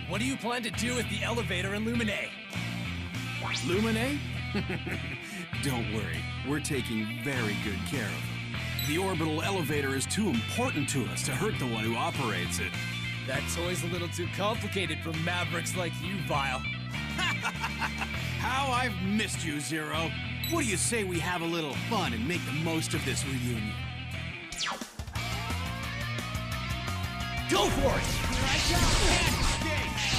What do you plan to do with the elevator in Lumine? Lumine? Don't worry, we're taking very good care of it. The orbital elevator is too important to us to hurt the one who operates it. That toy's a little too complicated for mavericks like you, Vile. How I've missed you, Zero. What do you say we have a little fun and make the most of this reunion? Go for it! Here I go!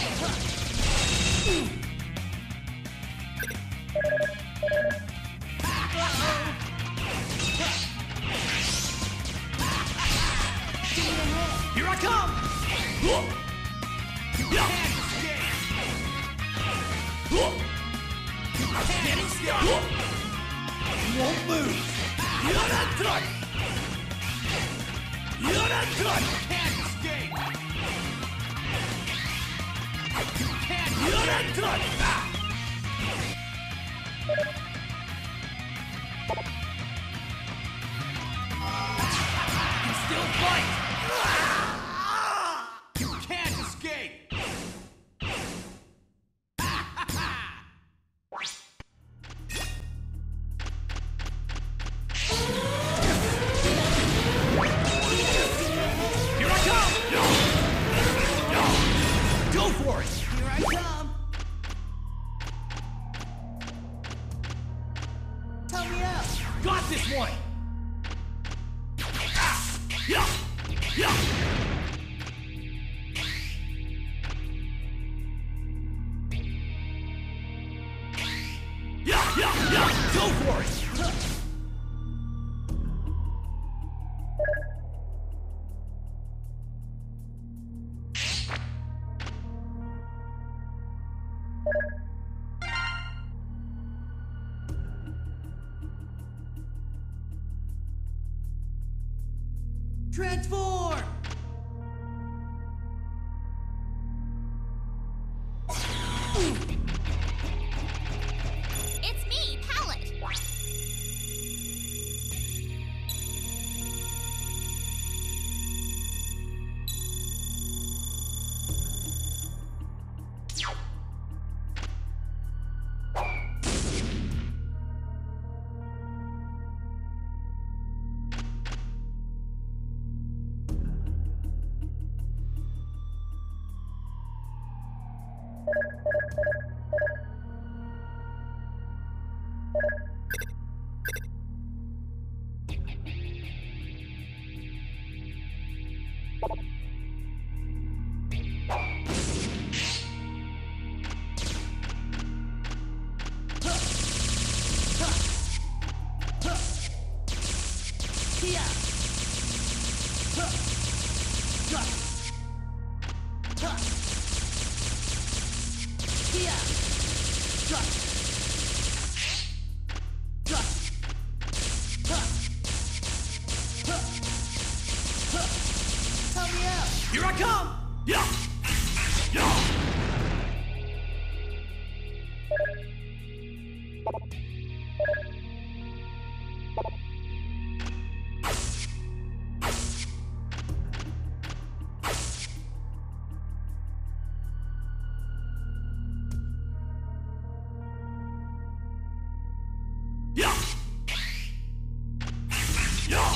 Here I come! Getting stuck! You won't lose! You're not done! You're not done! Can't escape! You're not done! You still fight! You can't escape! Here I come! Go for it! Here I come! Help me out! Got this one! Yeah! Yeah! Yeah! Go for it! Transform! It's me, Palette. Help me out! Here I come! Yeah! Yeah! Yeah! Yeah!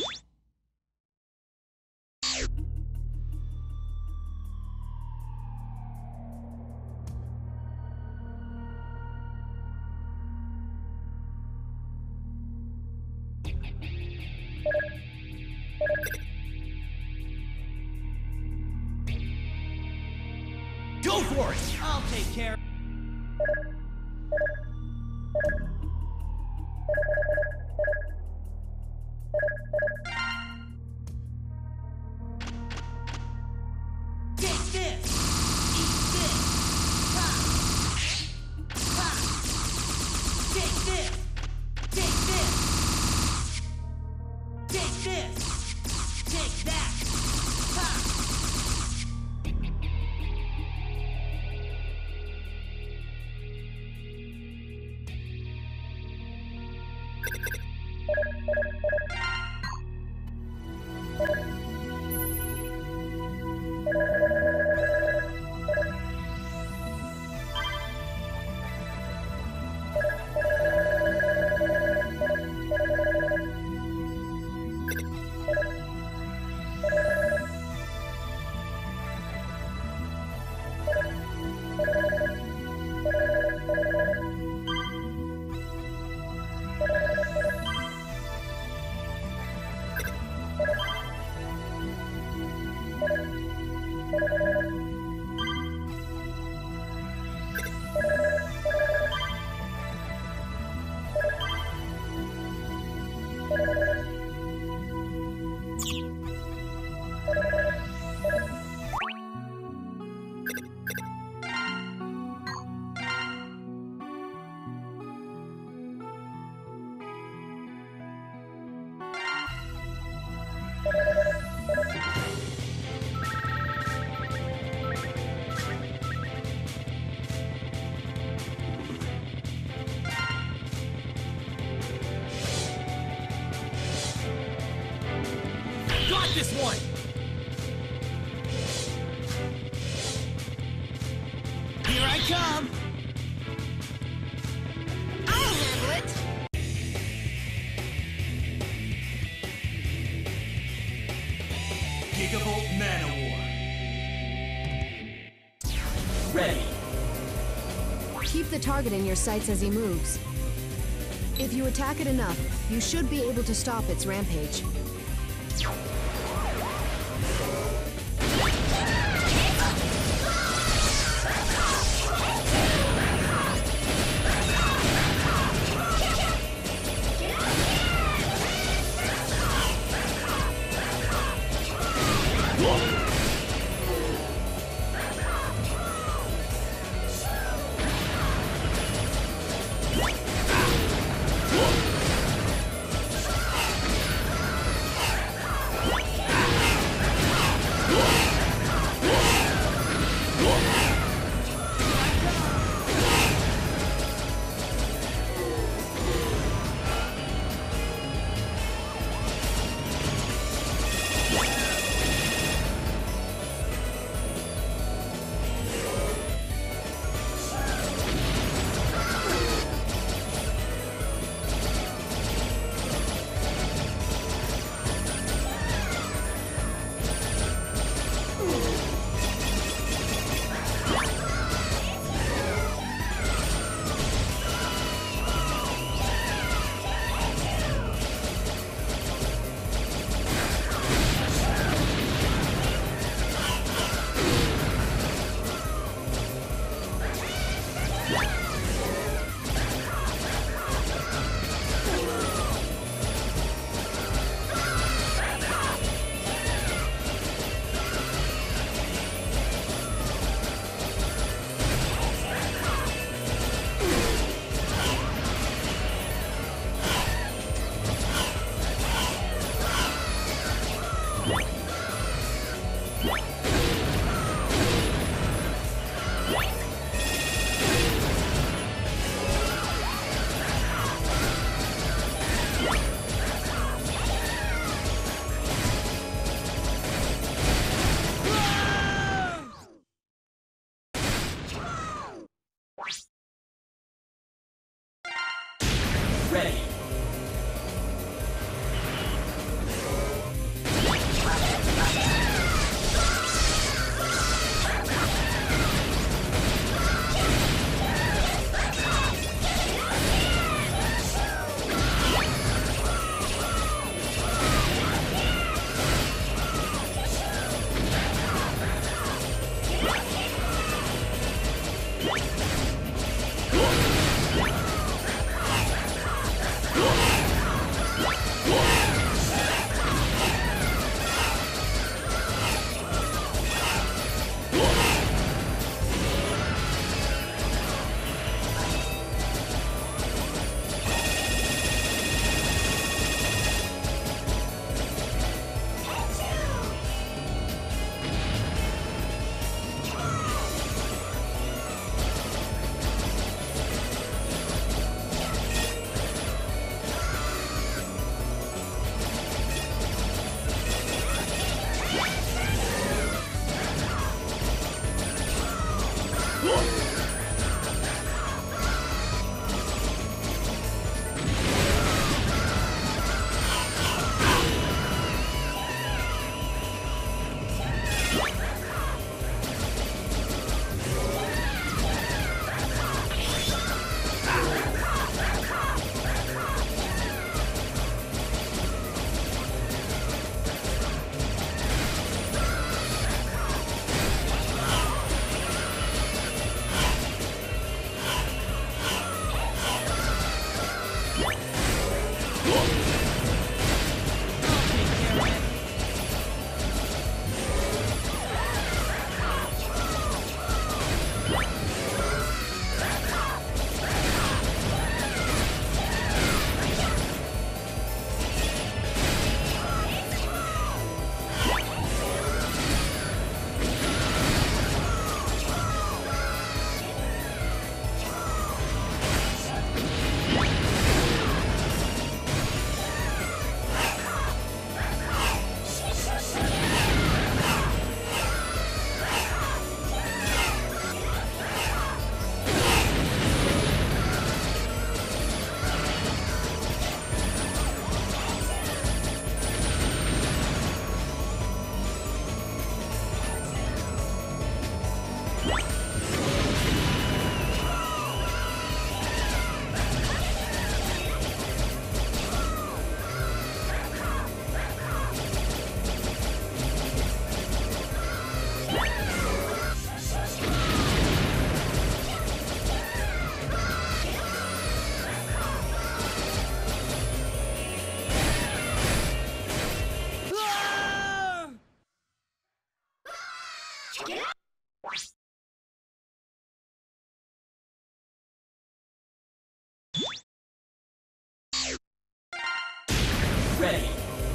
Go for it! I'll take care. Take this! Eat this! Ha! Ha! Take this! Take this! Take this! Take that! Ha! this one! Here I come! I'll handle it! Gigabolt-Man-O-War. Ready. Keep the target in your sights as he moves. If you attack it enough, you should be able to stop its rampage. Ready. ready.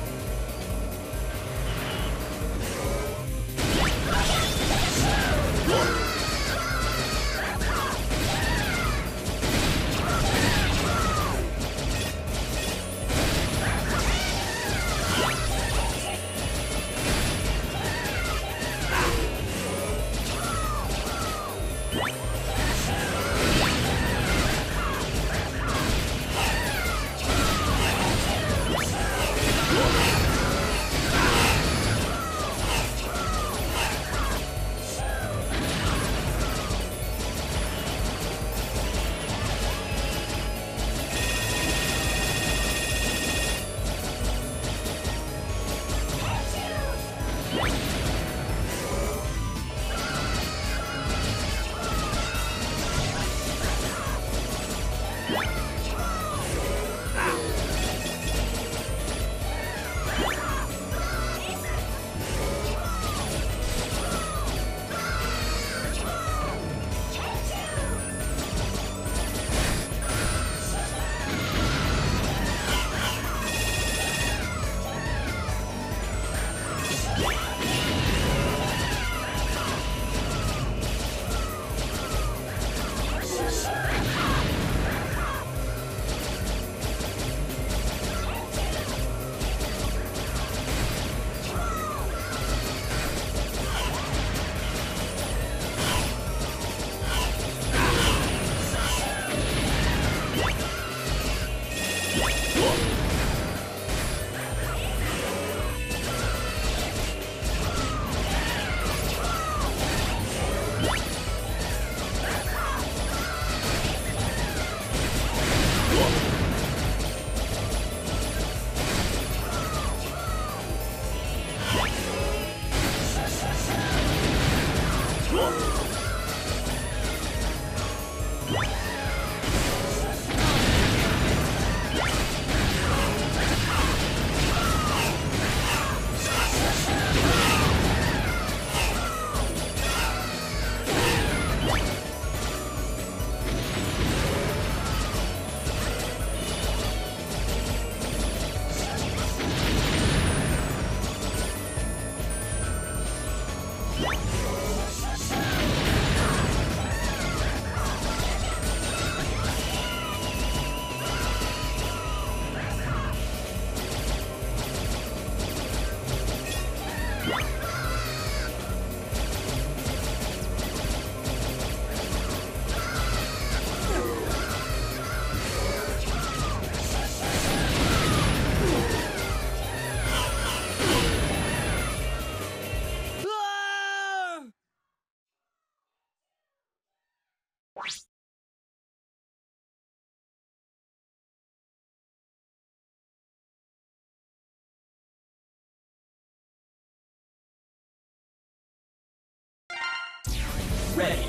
Ready.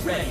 Ready.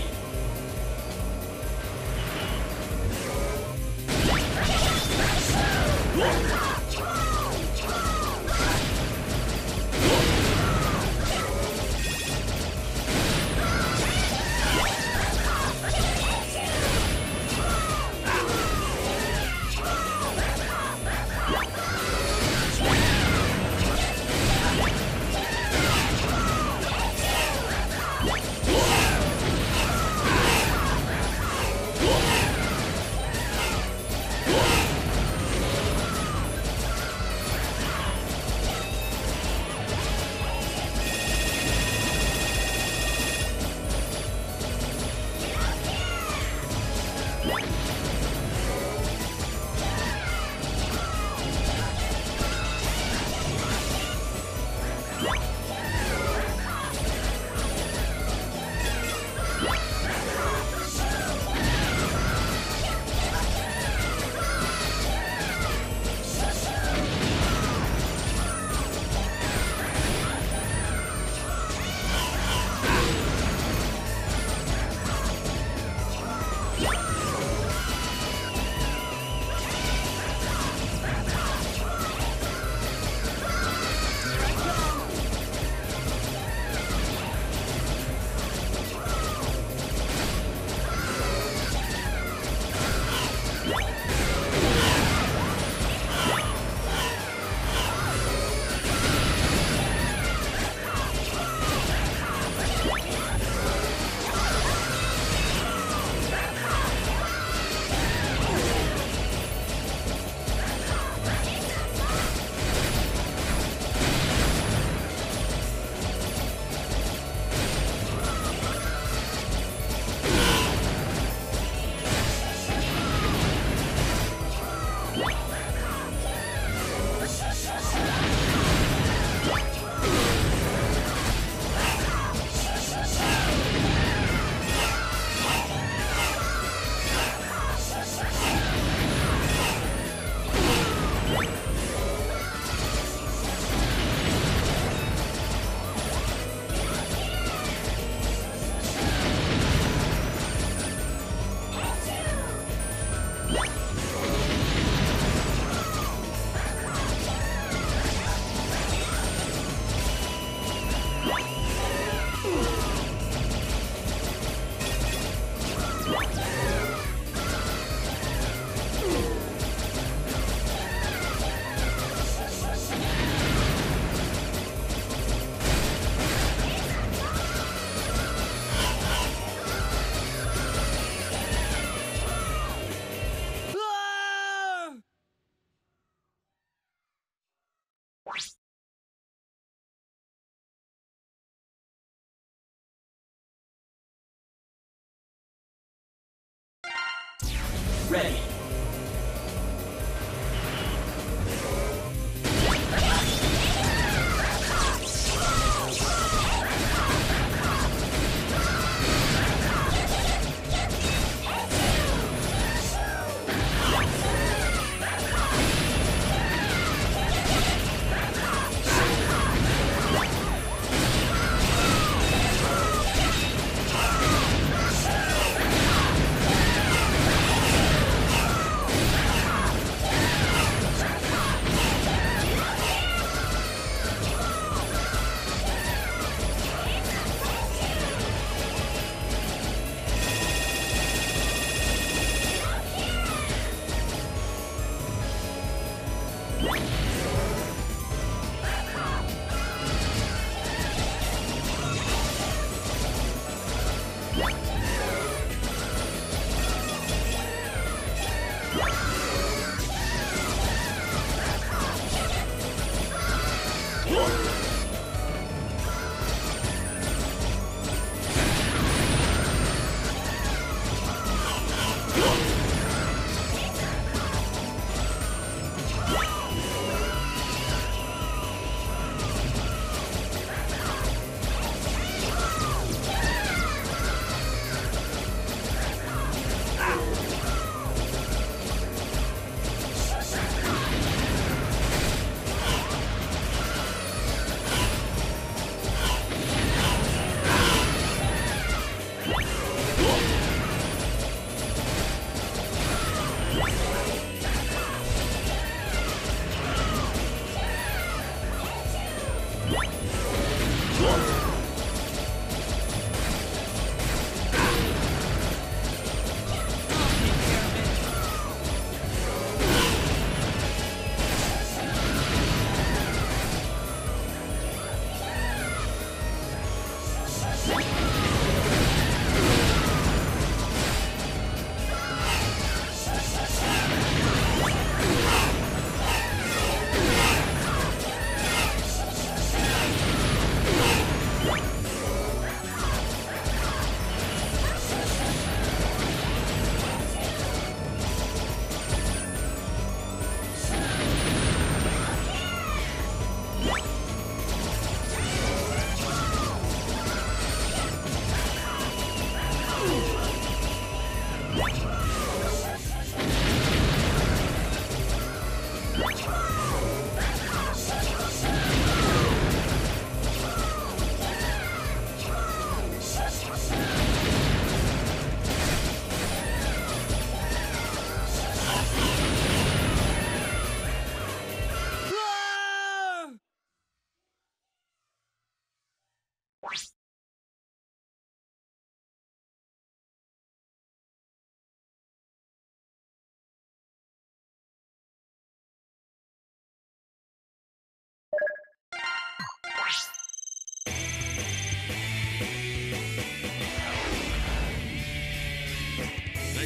Ready.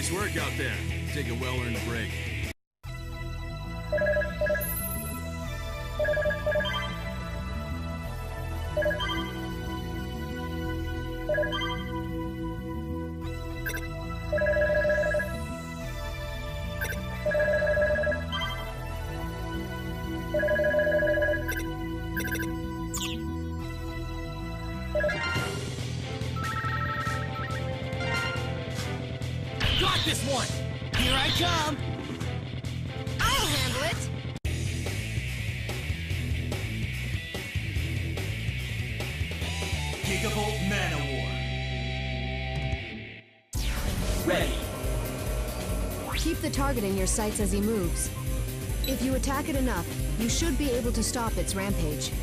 Nice work out there. Take a well-earned break. Got this one! Here I come! I'll handle it! Gigabolt-Man-O-War. Ready. Keep the target in your sights as he moves. If you attack it enough, you should be able to stop its rampage.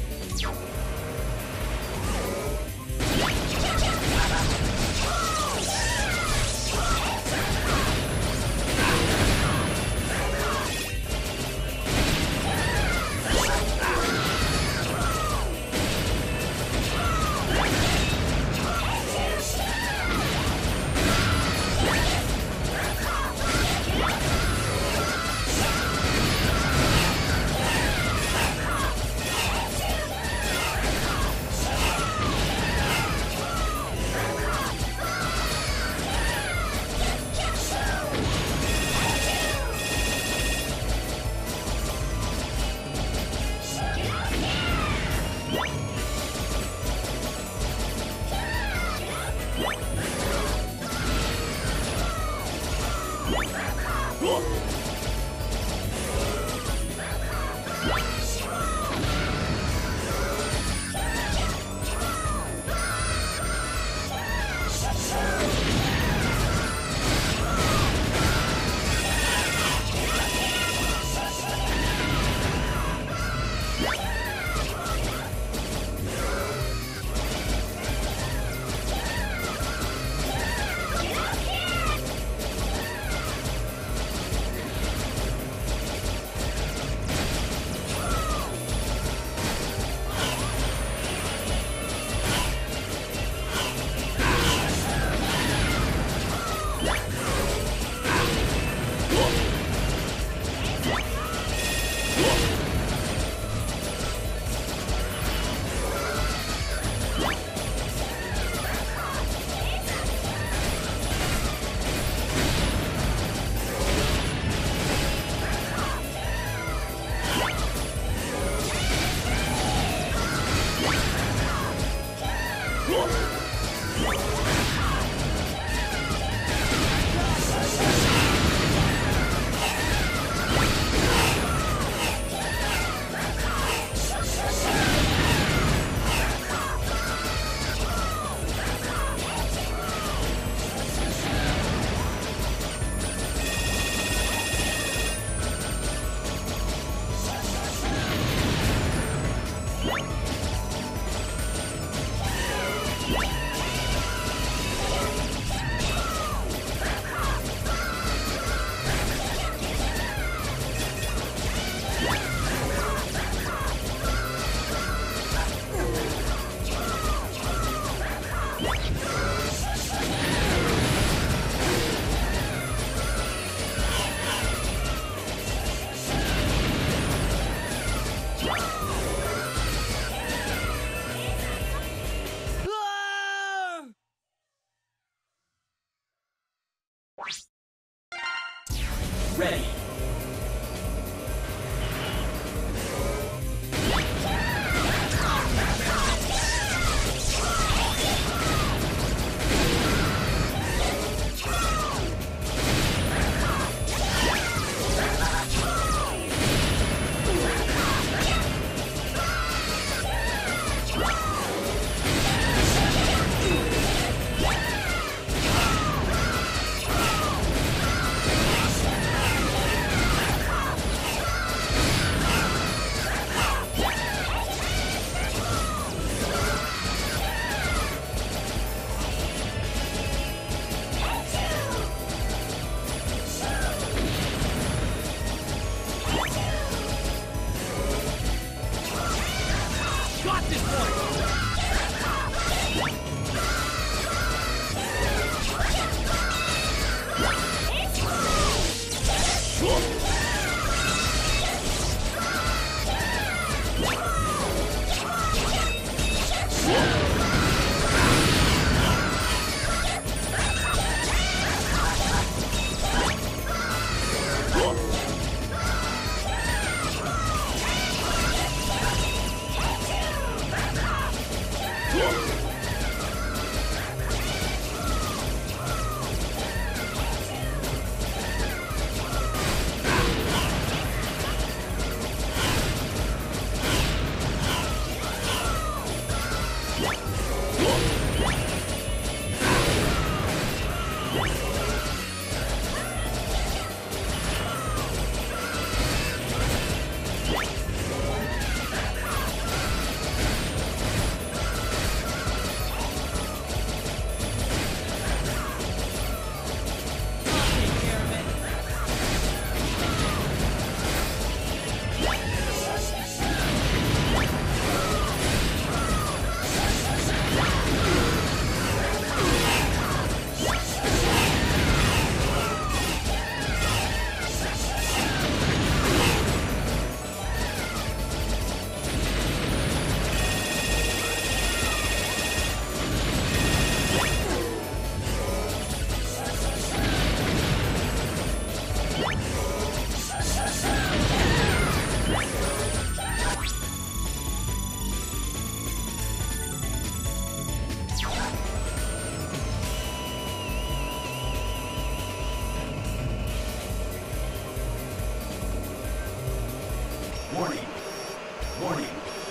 Warning.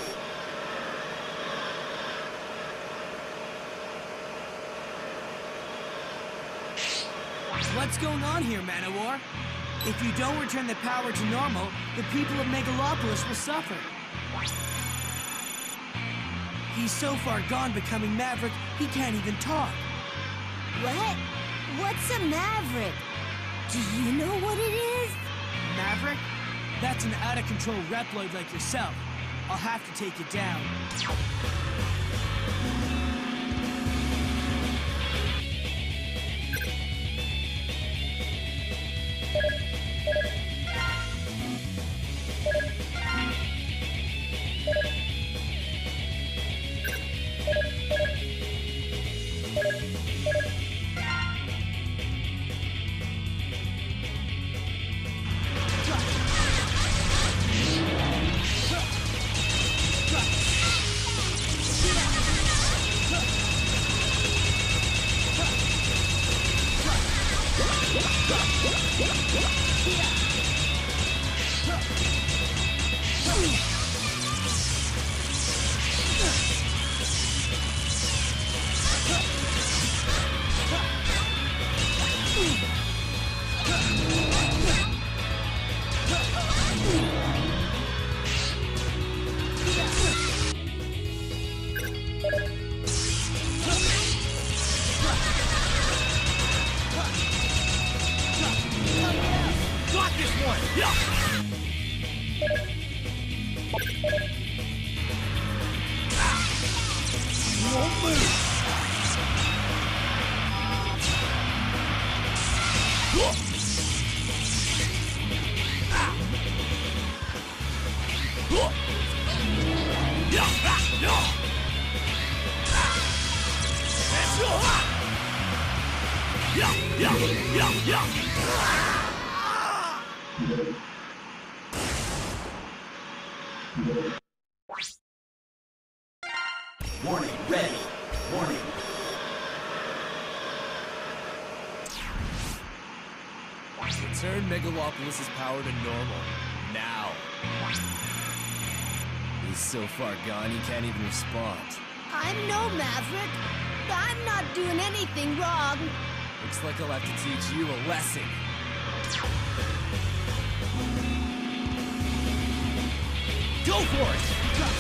What's going on here, Man-O-War? If you don't return the power to normal, the people of Megalopolis will suffer. He's so far gone becoming Maverick, he can't even talk. What? What's a Maverick? Do you know what it is? Maverick? That's an out-of-control Reploid like yourself. I'll have to take it down. Warning, ready. Warning. Return Megalopolis' power to normal. Now. He's so far gone he can't even respond. I'm no Maverick. I'm not doing anything wrong. Looks like I'll have to teach you a lesson. Go for it!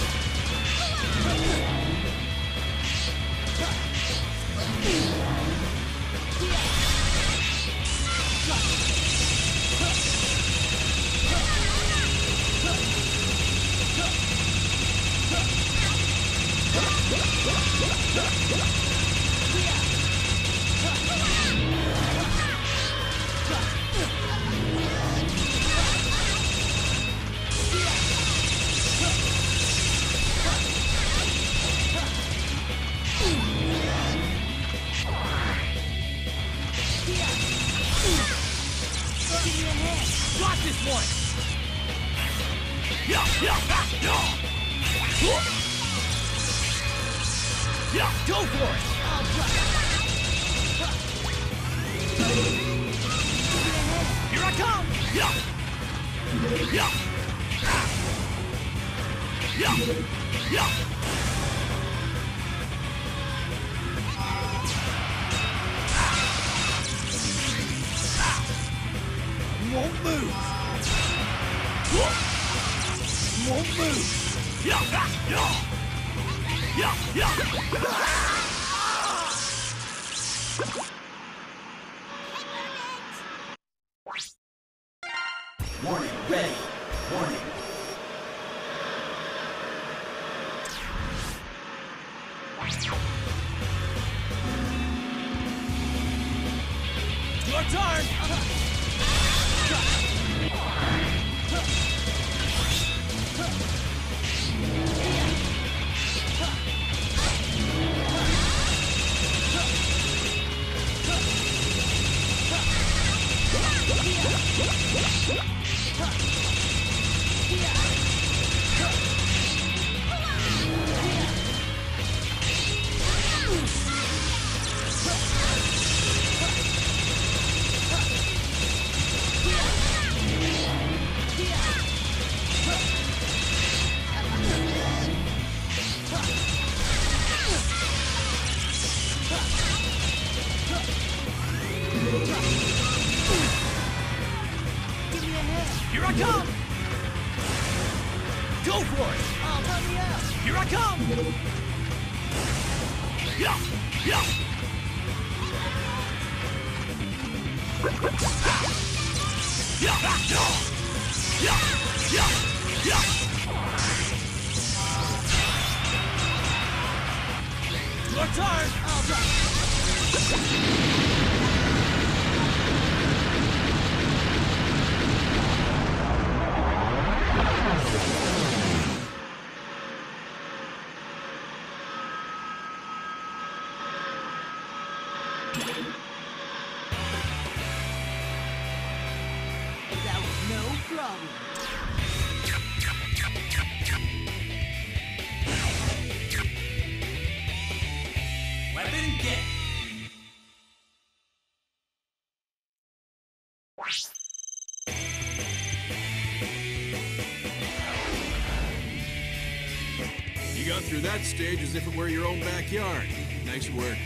Got this one! Go for it! Here I come! Won't move. Won't move. Warning, ready. Warning. Your turn! force. Oh, help me out. Here I come. Yeah, yeah. Your turn! I'll drop. That was no problem. Weapon get. You got through that stage as if it were your own backyard. Nice work.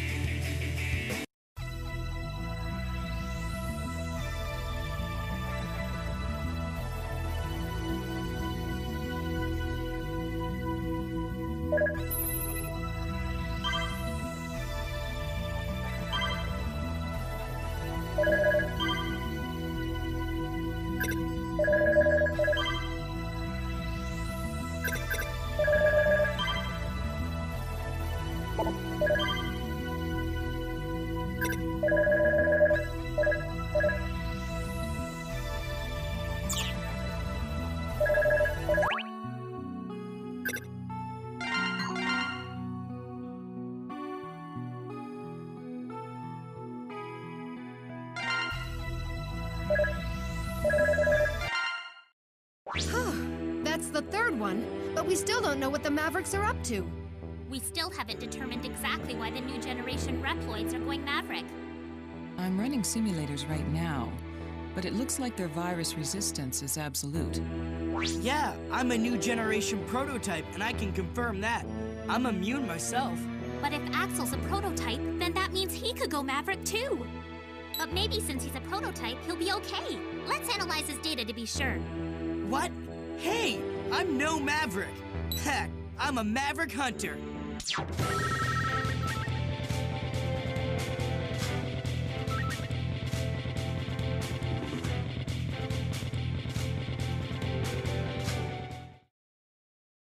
That's the third one, but we still don't know what the Mavericks are up to. We still haven't determined exactly why the new generation Reploids are going Maverick. I'm running simulators right now, but it looks like their virus resistance is absolute. Yeah, I'm a new generation prototype, and I can confirm that. I'm immune myself. But if Axel's a prototype, then that means he could go Maverick too. But maybe since he's a prototype, he'll be okay. Let's analyze his data to be sure. What? Hey, I'm no Maverick. Heck, I'm a Maverick Hunter.